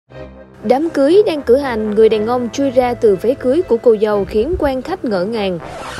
Đám cưới đang cử hành, người đàn ông chui ra từ váy cưới của cô dâu khiến quan khách ngỡ ngàng.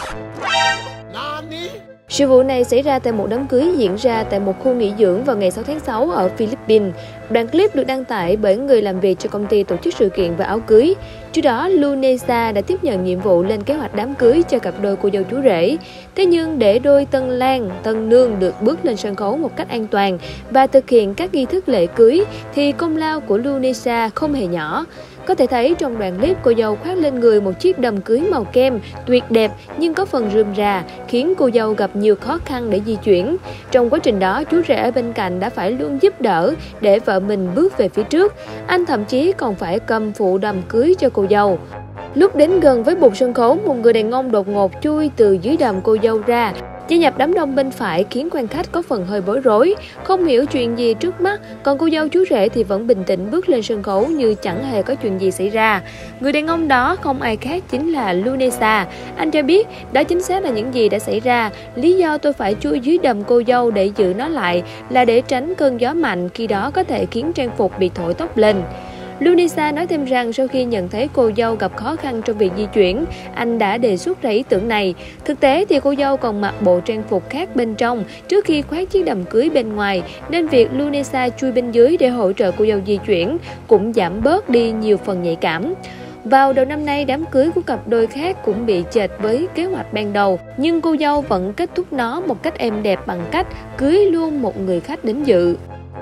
Sự vụ này xảy ra tại một đám cưới diễn ra tại một khu nghỉ dưỡng vào ngày 6 tháng 6 ở Philippines. Đoạn clip được đăng tải bởi người làm việc cho công ty tổ chức sự kiện và áo cưới. Trước đó, Lunesa đã tiếp nhận nhiệm vụ lên kế hoạch đám cưới cho cặp đôi cô dâu chú rể. Thế nhưng để đôi tân lang, tân nương được bước lên sân khấu một cách an toàn và thực hiện các nghi thức lễ cưới thì công lao của Lunesa không hề nhỏ. Có thể thấy trong đoạn clip, cô dâu khoác lên người một chiếc đầm cưới màu kem tuyệt đẹp nhưng có phần rườm rà, khiến cô dâu gặp nhiều khó khăn để di chuyển. Trong quá trình đó, chú rể ở bên cạnh đã phải luôn giúp đỡ để vợ mình bước về phía trước. Anh thậm chí còn phải cầm phụ đầm cưới cho cô dâu. Lúc đến gần với bục sân khấu, một người đàn ông đột ngột chui từ dưới đầm cô dâu ra, gia nhập đám đông bên phải khiến quan khách có phần hơi bối rối, không hiểu chuyện gì trước mắt, còn cô dâu chú rể thì vẫn bình tĩnh bước lên sân khấu như chẳng hề có chuyện gì xảy ra. Người đàn ông đó không ai khác chính là Lunesa. Anh cho biết đó chính xác là những gì đã xảy ra. Lý do tôi phải chui dưới đầm cô dâu để giữ nó lại là để tránh cơn gió mạnh, khi đó có thể khiến trang phục bị thổi tóc lên. Lunesa nói thêm rằng sau khi nhận thấy cô dâu gặp khó khăn trong việc di chuyển, anh đã đề xuất ra ý tưởng này. Thực tế thì cô dâu còn mặc bộ trang phục khác bên trong trước khi khoác chiếc đầm cưới bên ngoài, nên việc Lunesa chui bên dưới để hỗ trợ cô dâu di chuyển cũng giảm bớt đi nhiều phần nhạy cảm. Vào đầu năm nay, đám cưới của cặp đôi khác cũng bị chệch với kế hoạch ban đầu, nhưng cô dâu vẫn kết thúc nó một cách êm đẹp bằng cách cưới luôn một người khách đến dự.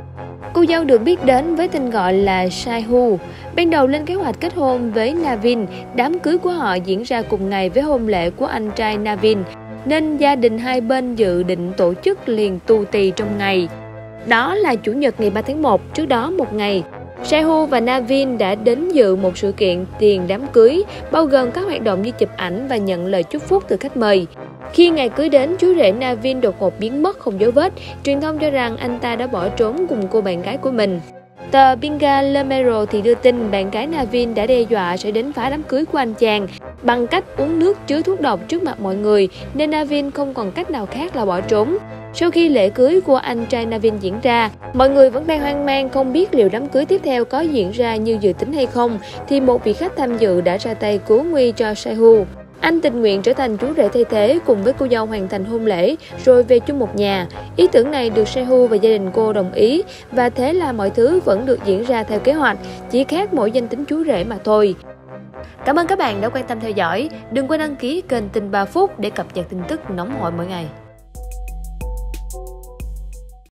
Cô dâu được biết đến với tên gọi là Saihu. Ban đầu lên kế hoạch kết hôn với Navin, đám cưới của họ diễn ra cùng ngày với hôn lễ của anh trai Navin, nên gia đình hai bên dự định tổ chức liền tù tì trong ngày. Đó là Chủ nhật ngày 3 tháng 1, trước đó một ngày. Saihu và Navin đã đến dự một sự kiện tiền đám cưới, bao gồm các hoạt động như chụp ảnh và nhận lời chúc phúc từ khách mời. Khi ngày cưới đến, chú rể Navin đột ngột biến mất không dấu vết. Truyền thông cho rằng anh ta đã bỏ trốn cùng cô bạn gái của mình. Tờ Binghalemero thì đưa tin bạn gái Navin đã đe dọa sẽ đến phá đám cưới của anh chàng bằng cách uống nước chứa thuốc độc trước mặt mọi người, nên Navin không còn cách nào khác là bỏ trốn. Sau khi lễ cưới của anh trai Navin diễn ra, mọi người vẫn đang hoang mang không biết liệu đám cưới tiếp theo có diễn ra như dự tính hay không, thì một vị khách tham dự đã ra tay cứu nguy cho Saihu. Anh tình nguyện trở thành chú rể thay thế cùng với cô dâu hoàn thành hôn lễ rồi về chung một nhà. Ý tưởng này được Saihu và gia đình cô đồng ý, và thế là mọi thứ vẫn được diễn ra theo kế hoạch, chỉ khác mỗi danh tính chú rể mà thôi. Cảm ơn các bạn đã quan tâm theo dõi. Đừng quên đăng ký kênh Tin 3 phút để cập nhật tin tức nóng hổi mỗi ngày.